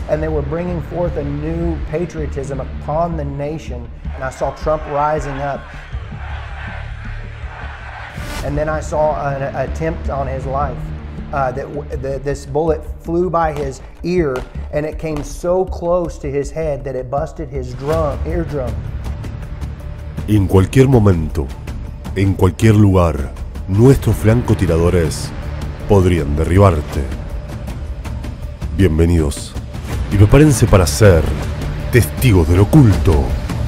and they were bringing forth a new patriotism upon the nation. And I saw Trump rising up. And then I saw an attempt on his life. This bullet flew by his ear, and it came so close to his head that it busted his eardrum. En cualquier momento, en cualquier lugar, nuestros francotiradores podrían derribarte. Bienvenidos y prepárense para ser testigos del oculto.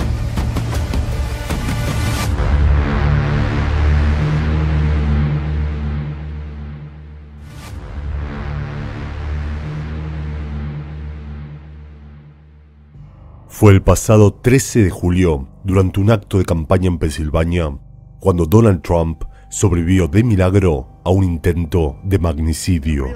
Fue el pasado 13 de julio, durante un acto de campaña en Pensilvania, cuando Donald Trump sobrevivió de milagro a un intento de magnicidio.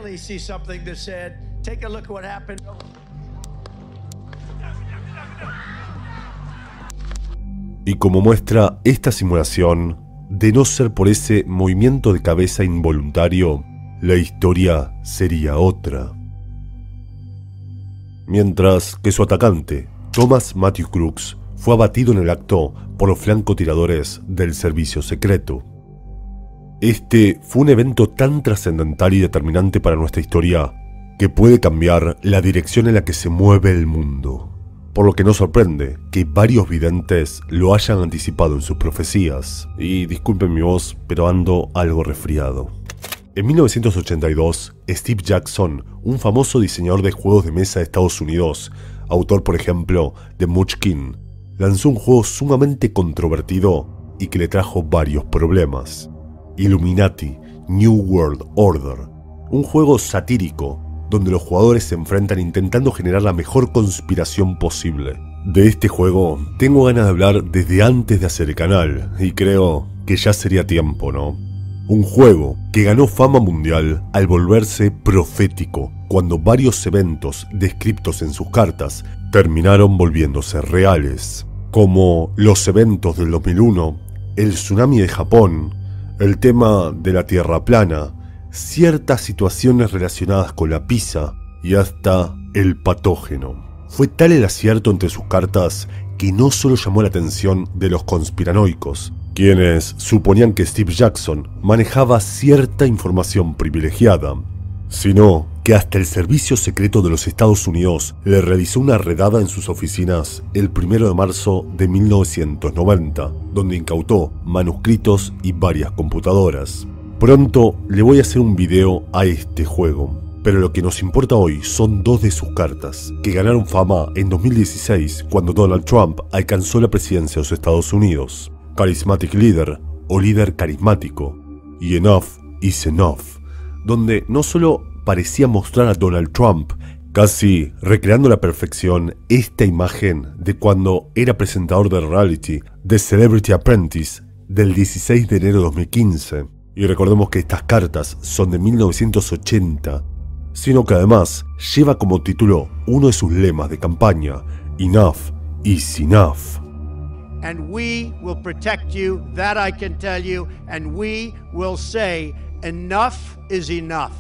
Y como muestra esta simulación, de no ser por ese movimiento de cabeza involuntario, la historia sería otra. Mientras que su atacante, Thomas Matthew Crooks, fue abatido en el acto por los francotiradores del servicio secreto. Este fue un evento tan trascendental y determinante para nuestra historia que puede cambiar la dirección en la que se mueve el mundo, por lo que no sorprende que varios videntes lo hayan anticipado en sus profecías. Y disculpen mi voz, pero ando algo resfriado. En 1982, Steve Jackson, un famoso diseñador de juegos de mesa de Estados Unidos, autor por ejemplo de Munchkin, lanzó un juego sumamente controvertido y que le trajo varios problemas: Illuminati New World Order, un juego satírico donde los jugadores se enfrentan intentando generar la mejor conspiración posible. De este juego tengo ganas de hablar desde antes de hacer el canal, y creo que ya sería tiempo, ¿no? Un juego que ganó fama mundial al volverse profético, cuando varios eventos descritos en sus cartas terminaron volviéndose reales, como los eventos del 2001, el tsunami de Japón, el tema de la Tierra plana, ciertas situaciones relacionadas con la pizza y hasta el patógeno. Fue tal el acierto entre sus cartas que no solo llamó la atención de los conspiranoicos, quienes suponían que Steve Jackson manejaba cierta información privilegiada, sino que hasta el Servicio Secreto de los Estados Unidos le realizó una redada en sus oficinas el 1 de marzo de 1990, donde incautó manuscritos y varias computadoras. Pronto le voy a hacer un video a este juego, pero lo que nos importa hoy son dos de sus cartas, que ganaron fama en 2016 cuando Donald Trump alcanzó la presidencia de los Estados Unidos: Charismatic Leader o líder carismático, y Enough is Enough, donde no solo parecía mostrar a Donald Trump, casi recreando a la perfección esta imagen de cuando era presentador de reality The Celebrity Apprentice del 16 de enero de 2015, y recordemos que estas cartas son de 1980, sino que además lleva como título uno de sus lemas de campaña: Enough is Enough. And we will protect you, that I can tell you, and we will say enough is enough.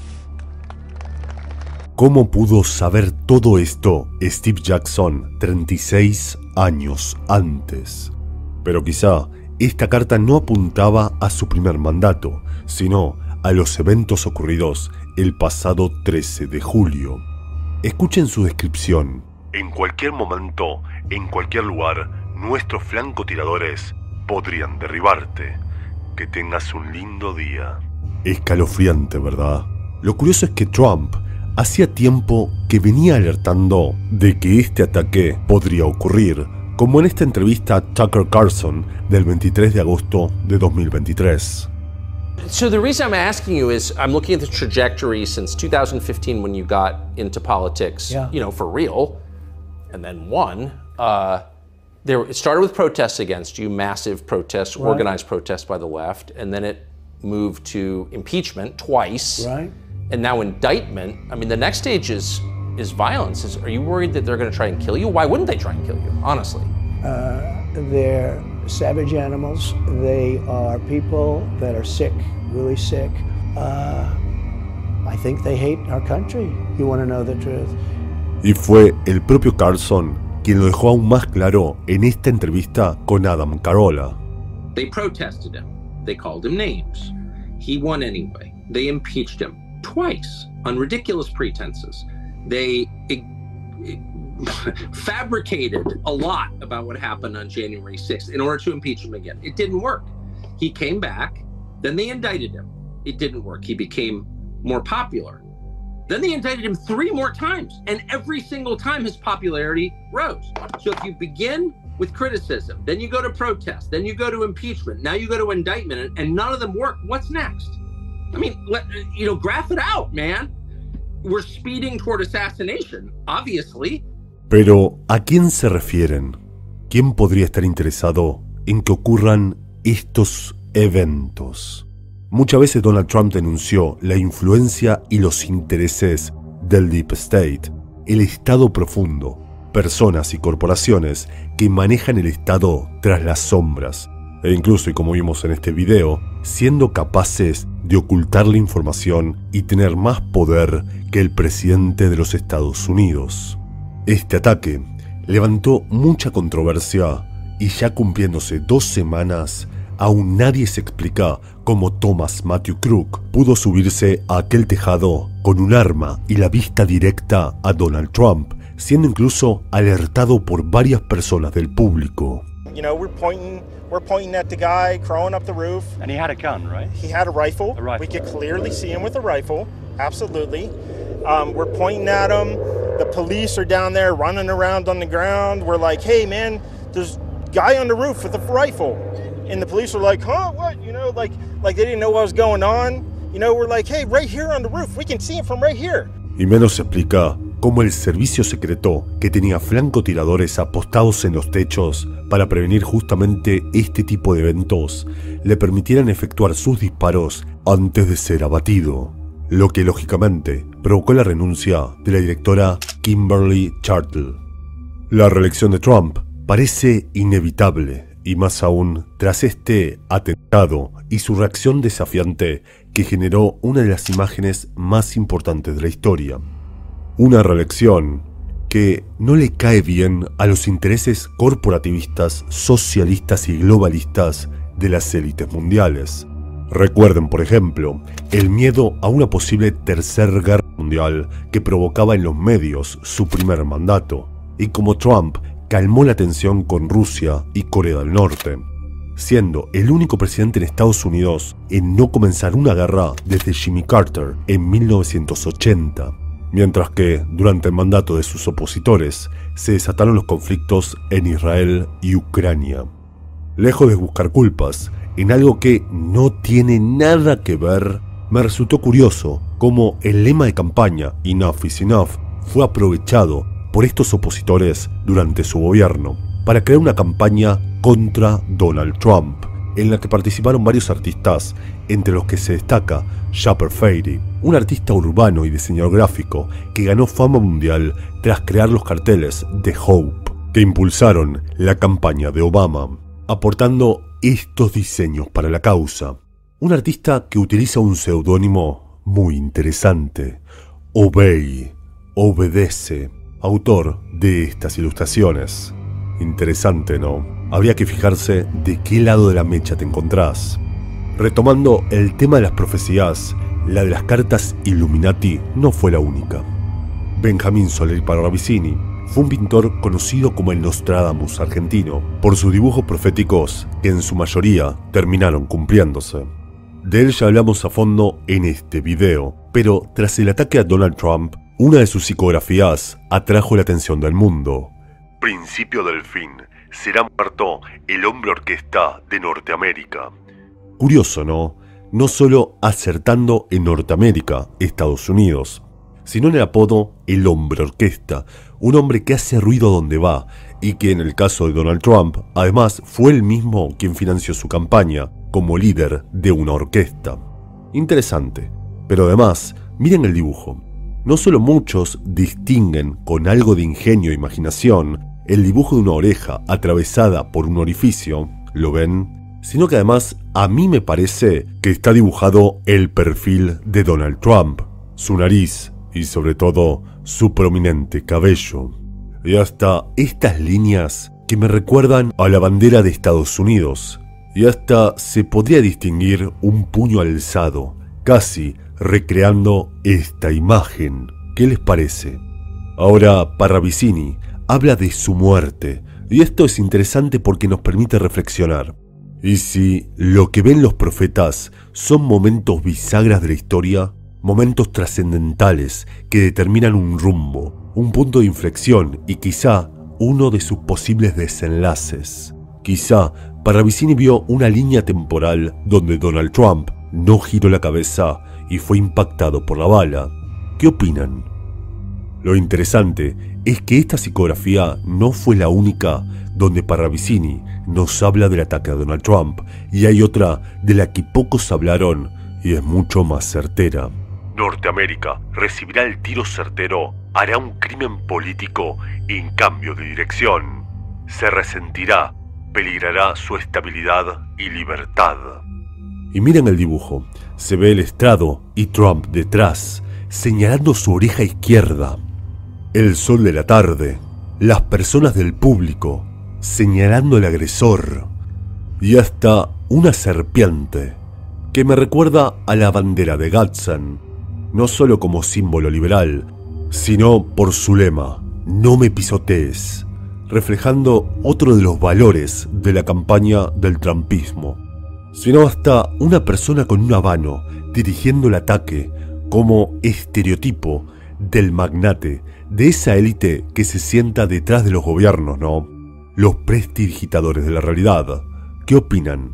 ¿Cómo pudo saber todo esto Steve Jackson 36 años antes? Pero quizá esta carta no apuntaba a su primer mandato, sino a los eventos ocurridos el pasado 13 de julio. Escuchen su descripción. En cualquier momento, en cualquier lugar, nuestros francotiradores podrían derribarte. Que tengas un lindo día. Escalofriante, ¿verdad? Lo curioso es que Trump hacía tiempo que venía alertando de que este ataque podría ocurrir, como en esta entrevista a Tucker Carlson del 23 de agosto de 2023. So the reason I'm asking you is I'm looking at the trajectory since 2015 when you got into politics, you know, for real, and then won. It started with protests against you, massive protests, organized protests by the left, and then it moved to impeachment twice, and now indictment. I mean, the next stage is violence. Are you worried that they're going to try and kill you? Why wouldn't they try and kill you, honestly? They're savage animals. They are people that are sick, really sick. I think they hate our country. You want to know the truth. Y fue el propio Carlson quien lo dejó aún más claro en esta entrevista con Adam Carolla. They protested him. They called him names. He won anyway. They impeached him twice on ridiculous pretenses. They fabricated a lot about what happened on January 6th in order to impeach him again. It didn't work. He came back, then they indicted him. It didn't work. He became more popular. Then they indicted him 3 more times, and every single time his popularity rose. So if you begin with criticism, then you go to protest, then you go to impeachment, now you go to indictment, and none of them work, what's next? I mean, graph it out, man. We're speeding toward assassination, obviously. Pero, ¿a quién se refieren? ¿Quién podría estar interesado en que ocurran estos eventos? Muchas veces Donald Trump denunció la influencia y los intereses del Deep State, el Estado profundo, personas y corporaciones que manejan el Estado tras las sombras, e incluso, y como vimos en este video, siendo capaces de ocultar la información y tener más poder que el presidente de los Estados Unidos. Este ataque levantó mucha controversia y ya cumpliéndose 2 semanas, aún nadie se explica cómo Thomas Matthew Crook pudo subirse a aquel tejado con un arma y la vista directa a Donald Trump, siendo incluso alertado por varias personas del público. You know, we're pointing at the guy crawling up the roof. And he had a gun, right? He had a rifle. A rifle. We could clearly see him with a rifle. Absolutely. We're pointing at him. The police are down there running around on the ground. We're like, hey man, there's a guy on the roof with a rifle. And the police were like, huh, what? You know, like they didn't know what was going on. You know, we're like, hey, right here on the roof. We can see him from right here. Y menos se explica cómo el servicio secreto, que tenía francotiradores apostados en los techos para prevenir justamente este tipo de eventos, le permitieran efectuar sus disparos antes de ser abatido, lo que lógicamente provocó la renuncia de la directora Kimberly Chartle. La reelección de Trump parece inevitable, y más aún tras este atentado y su reacción desafiante que generó una de las imágenes más importantes de la historia. Una reelección que no le cae bien a los intereses corporativistas, socialistas y globalistas de las élites mundiales. Recuerden, por ejemplo, el miedo a una posible tercera guerra mundial que provocaba en los medios su primer mandato, y como Trump calmó la tensión con Rusia y Corea del Norte, siendo el único presidente en Estados Unidos en no comenzar una guerra desde Jimmy Carter en 1980, mientras que durante el mandato de sus opositores se desataron los conflictos en Israel y Ucrania. Lejos de buscar culpas en algo que no tiene nada que ver, me resultó curioso cómo el lema de campaña "Enough is enough" fue aprovechado por estos opositores durante su gobierno para crear una campaña contra Donald Trump, en la que participaron varios artistas, entre los que se destaca Shepard Fairey, un artista urbano y diseñador gráfico que ganó fama mundial tras crear los carteles de Hope, que impulsaron la campaña de Obama, aportando estos diseños para la causa. Un artista que utiliza un seudónimo muy interesante, Obey, obedece, autor de estas ilustraciones. Interesante, ¿no? Habría que fijarse de qué lado de la mecha te encontrás. Retomando el tema de las profecías, la de las cartas Illuminati no fue la única. Benjamín Soler Parravicini fue un pintor conocido como el Nostradamus argentino, por sus dibujos proféticos que en su mayoría terminaron cumpliéndose. De él ya hablamos a fondo en este video, pero tras el ataque a Donald Trump, una de sus psicografías atrajo la atención del mundo. Principio del fin. Será muerto el hombre orquesta de Norteamérica. Curioso, ¿no? No solo acertando en Norteamérica, Estados Unidos, sino en el apodo el hombre orquesta, un hombre que hace ruido donde va y que en el caso de Donald Trump, además fue él mismo quien financió su campaña como líder de una orquesta. Interesante, pero además, miren el dibujo. No solo muchos distinguen con algo de ingenio e imaginación el dibujo de una oreja atravesada por un orificio, ¿lo ven? Sino que además a mí me parece que está dibujado el perfil de Donald Trump, su nariz y sobre todo su prominente cabello. Y hasta estas líneas que me recuerdan a la bandera de Estados Unidos. Y hasta se podría distinguir un puño alzado, casi recreando esta imagen. ¿Qué les parece? Ahora Parravicini habla de su muerte, y esto es interesante porque nos permite reflexionar. ¿Y si lo que ven los profetas son momentos bisagras de la historia? Momentos trascendentales que determinan un rumbo, un punto de inflexión y quizá uno de sus posibles desenlaces. Quizá Parravicini vio una línea temporal donde Donald Trump no giró la cabeza y fue impactado por la bala. ¿Qué opinan? Lo interesante es que esta psicografía no fue la única donde Parravicini nos habla del ataque a Donald Trump, y hay otra de la que pocos hablaron y es mucho más certera. Norteamérica recibirá el tiro certero, hará un crimen político en cambio de dirección. Se resentirá, peligrará su estabilidad y libertad. Y miren el dibujo, se ve el estrado y Trump detrás, señalando su oreja izquierda. El sol de la tarde, las personas del público, señalando al agresor. Y hasta una serpiente, que me recuerda a la bandera de Gadsden, no solo como símbolo liberal, sino por su lema, no me pisotees, reflejando otro de los valores de la campaña del trumpismo, sino hasta una persona con un habano dirigiendo el ataque como estereotipo del magnate, de esa élite que se sienta detrás de los gobiernos, ¿no? Los prestidigitadores de la realidad. ¿Qué opinan?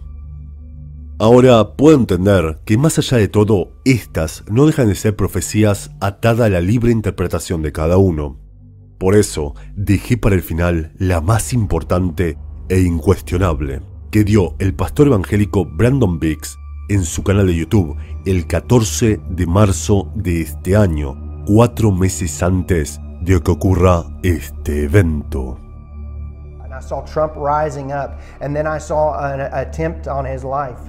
Ahora puedo entender que más allá de todo, estas no dejan de ser profecías atadas a la libre interpretación de cada uno. Por eso, dejé para el final la más importante e incuestionable, que dio el pastor evangélico Brandon Biggs en su canal de YouTube el 14 de marzo de este año, 4 meses antes de que ocurra este evento. I saw Trump rising up, and then I saw an attempt on his life.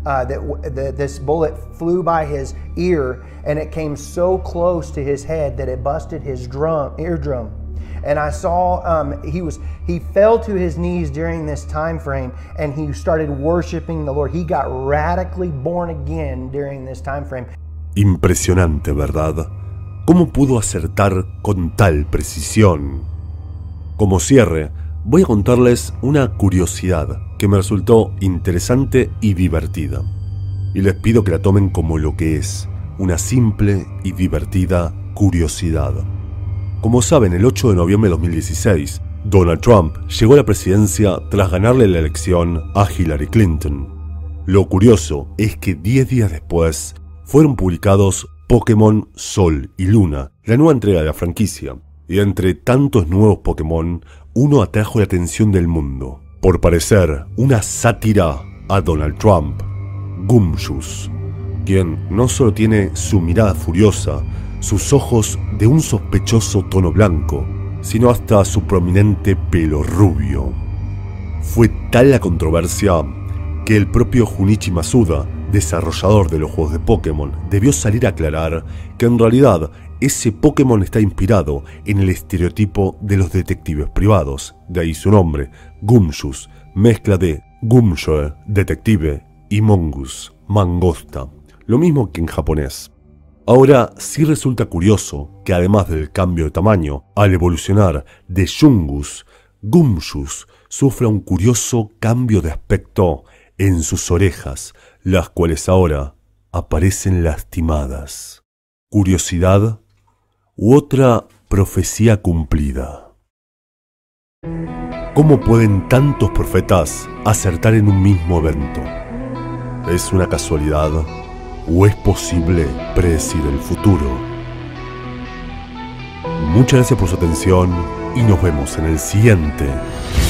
This bullet flew by his ear, and it came so close to his head that it busted his eardrum. And I saw he fell to his knees during this time frame, and he started worshiping the Lord. He got radically born again during this time frame. Impresionante, ¿verdad? ¿Cómo pudo acertar con tal precisión? Como cierre, voy a contarles una curiosidad que me resultó interesante y divertida. Y les pido que la tomen como lo que es, una simple y divertida curiosidad. Como saben, el 8 de noviembre de 2016, Donald Trump llegó a la presidencia tras ganarle la elección a Hillary Clinton. Lo curioso es que 10 días después fueron publicados Pokémon Sol y Luna, la nueva entrega de la franquicia. Y entre tantos nuevos Pokémon, uno atrajo la atención del mundo, por parecer una sátira a Donald Trump, Gumshoos, quien no solo tiene su mirada furiosa, sus ojos de un sospechoso tono blanco, sino hasta su prominente pelo rubio. Fue tal la controversia que el propio Junichi Masuda, desarrollador de los juegos de Pokémon, debió salir a aclarar que en realidad ese Pokémon está inspirado en el estereotipo de los detectives privados, de ahí su nombre, Gumshoos, mezcla de Gumshoe, detective, y Mongoose, mangosta, lo mismo que en japonés. Ahora sí resulta curioso que además del cambio de tamaño, al evolucionar de Yungoos, Gumshoos sufra un curioso cambio de aspecto en sus orejas, las cuales ahora aparecen lastimadas. ¿Curiosidad u otra profecía cumplida? ¿Cómo pueden tantos profetas acertar en un mismo evento? ¿Es una casualidad o es posible predecir el futuro? Muchas gracias por su atención y nos vemos en el siguiente